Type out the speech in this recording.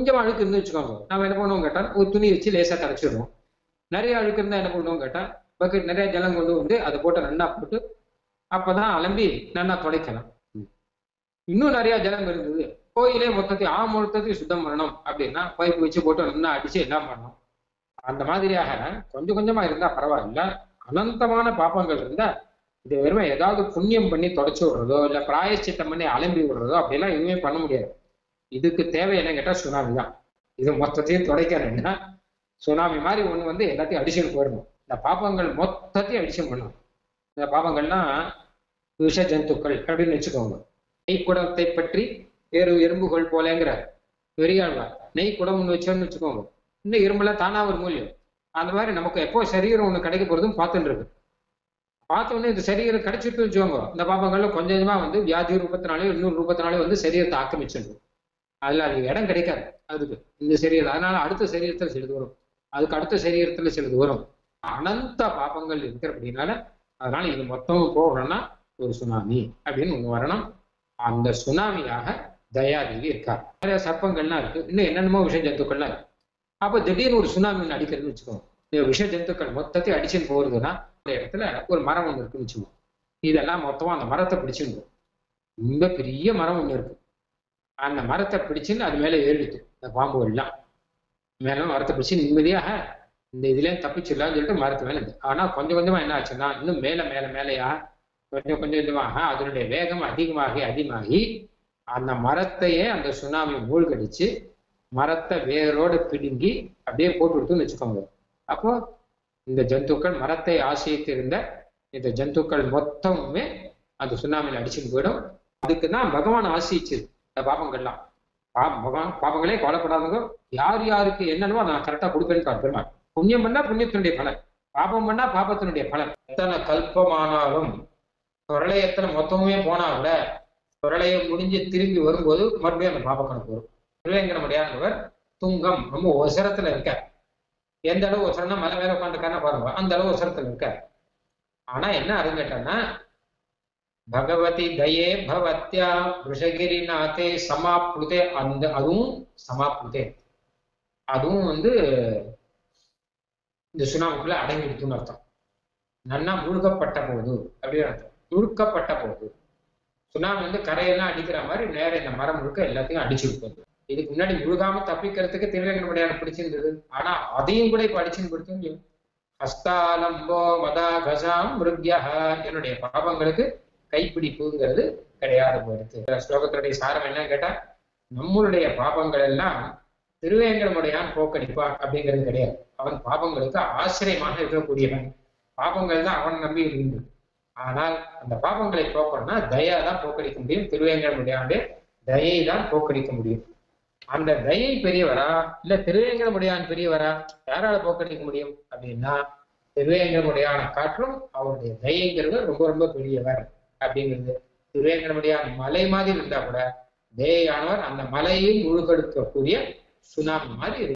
கொஞ்சம் அழுக்கு இருந்து வச்சுக்கோங்க, நம்ம என்ன பண்ணுவோம் கேட்டால் ஒரு துணி வச்சு லேசா கரைச்சிடுவோம். நிறைய அழுக்கு இருந்தா என்ன பண்ணுவோம் கேட்டால் பக்கெட் நிறைய ஜலம் கொண்டு வந்து அதை போட்டு நல்லா போட்டு அப்பதான் அலம்பி நல்லா துடைக்கலாம். இன்னும் நிறைய ஜலம் இருந்தது, கோயிலே மொத்தத்தையும் சுத்தம் பண்ணணும் அப்படின்னா பைப்பு வச்சு போட்டு நல்லா அடிச்சு எல்லாம் பண்ணணும். அந்த மாதிரியாக கொஞ்சம் கொஞ்சமா இருந்தா பரவாயில்ல. அனந்தமான பாப்பங்கள் இருந்தா இது வெறுமை ஏதாவது புண்ணியம் பண்ணி தொடச்சு விடுறதோ இல்ல பிராயச்சித்தம் பண்ணி அலம்பி விடுறதோ அப்படிலாம் எதுவுமே பண்ண முடியாது. இதுக்கு தேவை என்ன கேட்டா சுனாமி தான். இது மொத்தத்தையும் துடைக்கணும்னா சுனாமி மாதிரி ஒண்ணு வந்து எல்லாத்தையும் அடிஷன் போயிடணும். இந்த பாப்பங்கள் மொத்தத்தையும் அடிஷன் பண்ணணும். இந்த பாப்பங்கள்லாம் விஷ ஜந்துக்கள் அப்படின்னு வச்சுக்கோங்க. நெய் குடத்தை பற்றி வேறு எறும்புகள் போலேங்கிற பெரியாழ்வார் நெய் குடம் ஒண்ணு வச்சோன்னு வச்சுக்கோங்க, இன்னும் எறும்புல தானா ஒரு மூலியம். அந்த மாதிரி நமக்கு எப்போ சரீரம் ஒண்ணு கிடைக்க போறதும் பார்த்துட்டு இருக்கு. பார்த்தோன்னே இந்த சரீரம் கிடைச்சிட்டு வச்சுக்கோங்க, இந்த பாப்பங்கள்ல கொஞ்சம் கொஞ்சமா வந்து வியாதி ரூபத்தினாலே இன்னொரு ரூபத்தினாலே வந்து சரீரத்தை ஆக்கிரமிச்சிடும். அதுல அது இடம் கிடைக்காது அதுக்கு இந்த சரீரம். அதனால அடுத்த சரீரத்துல சிறிது வரும், அதுக்கு அடுத்த சரீரத்துல சிறிது வரும். அனந்த பாப்பங்கள் இருக்கிற அப்படின்னால அதனால இது மொத்தமும் போகணும்னா ஒரு சுனாமி அப்படின்னு ஒண்ணு வரணும். அந்த சுனாமியாக தயாதேவி இருக்கார். நிறைய சர்ப்பங்கள்லாம் இருக்கு, இன்னும் என்னென்னமோ விஷ ஜந்துக்கள்லாம் இருக்கு. அப்ப திடீர்னு ஒரு சுனாமி ஒன்று அடிக்கிறதுன்னு வச்சுக்கோங்க. இந்த விஷ ஜந்துக்கள் மொத்தத்தையும் அடிச்சுன்னு போறதுன்னா அந்த இடத்துல ஒரு மரம் ஒண்ணு இருக்குன்னு வச்சுக்கோங்க. இதெல்லாம் மொத்தமா அந்த மரத்தை பிடிச்சுன்னு ரொம்ப பெரிய மரம் ஒண்ணு இருக்கு. அந்த மரத்தை பிடிச்சுன்னு அது மேல ஏறிடுது இந்த பாம்புகள்லாம். மேல மரத்தை பிடிச்சு நிம்மதியாக இந்த இதுல தப்பிச்சிடலாம்னு சொல்லிட்டு மரத்து மேல இருந்து. ஆனா கொஞ்சம் கொஞ்சமா என்ன ஆச்சுன்னா இன்னும் மேல மேல மேலையா கொஞ்சம் கொஞ்சமாக அதனுடைய வேகம் அதிகமாகி அந்த மரத்தையே அந்த சுனாமி மூழ்கடிச்சு மரத்தை வேரோடு பிடுங்கி அப்படியே போட்டு விட்டுன்னு வச்சுக்கோங்க. அப்போ இந்த ஜந்துக்கள் மரத்தை ஆசிரித்து இருந்த இந்த ஜந்துக்கள் மொத்தமுமே அந்த சுனாமியில் அடிச்சுட்டு போயிடும். அதுக்குதான் பகவான் ஆசிரிச்சது இந்த பாப்பங்கள்லாம். பாப்பங்களே கவலைப்படாதவங்க, யார் யாருக்கு என்னென்னமோ நான் கரெக்டா கொடுப்பேன்னு பெருமாள். புண்ணியம் பண்ணா புண்ணியத்தினுடைய பலன், பாப்பம் பண்ணா பாப்பத்தினுடைய பலன். எத்தனை கல்பமானாலும் பிரளயத்துல மொத்தமுமே போனா கூட பிரளயம் முடிஞ்சு திரும்பி வரும்போது மறுபடியும் அந்த பாப கணக்கு வரும். திருவேங்கடமுடியானவர் துங்கம் ரொம்ப ஒசரத்துல இருக்க. எந்த அளவு ஒசரம்னா மலை மேல உட்காந்துருக்காருன்னா பாருங்க, அந்த அளவு ஒசரத்துல இருக்க. ஆனா என்ன அருங்கேட்டன்னா பகவதி தயே பவத்யா ரிஷகிரிநாதே சமாப்ளுதே, அந்த அதுவும் சமாப்ளுதே, அதுவும் வந்து இந்த சுனாமிக்குள்ள அடங்கிடுச்சுன்னு அர்த்தம். நன்னா முழுகப்பட்ட போது அப்படின்னு அர்த்தம். முழுக்கப்பட்ட போது சுனாமி வந்து கரையெல்லாம் அடிக்கிற மாதிரி நேரம் இந்த மரம் முழுக்க எல்லாத்தையும் அடிச்சு விட்டது. இதுக்கு முன்னாடி முழுகாம தப்பிக்கிறதுக்கு திருவேங்கடமுடியான் பிடிச்சிருந்தது. ஆனா அதையும் கூட இப்ப அடிச்சுன்னு கொடுத்து ஹஸ்தாலம்போ மதா கசாம் மிருக்யா, என்னுடைய பாபங்களுக்கு கைப்பிடிப்புங்கிறது கிடையாது போயிடுது. ஸ்லோகத்தினுடைய சாரம் என்ன கேட்டா நம்மளுடைய பாபங்கள் எல்லாம் திருவேங்கடமுடியான் போக்கடிப்பான் அப்படிங்கிறது கிடையாது. அவன் பாபங்களுக்கு ஆசிரியமாக இருக்கக்கூடியவன். பாபங்கள் தான் அவன் நம்பி இருந்தது. ஆனால் அந்த பாபங்களை போக்கணும்னா தயா தான் போக்கடிக்க முடியும். திருவேங்கடமுடியானுடைய தயை தான் போக்கடிக்க முடியும். அந்த தயை பெரியவரா இல்ல திருவேங்கடமுடியான் பெரியவரா, யாரால போக்கடிக்க முடியும் அப்படின்னா திருவேங்கடமுடியான காற்றும் அவருடைய தயைங்கிறது ரொம்ப ரொம்ப பெரியவர் அப்படிங்கிறது. திருவேங்கடமுடியான் மலை மாதிரி இருந்தா கூட தயையானவர் அந்த மலையை முழுகெடுக்கக்கூடிய சுனாமி மாதிரி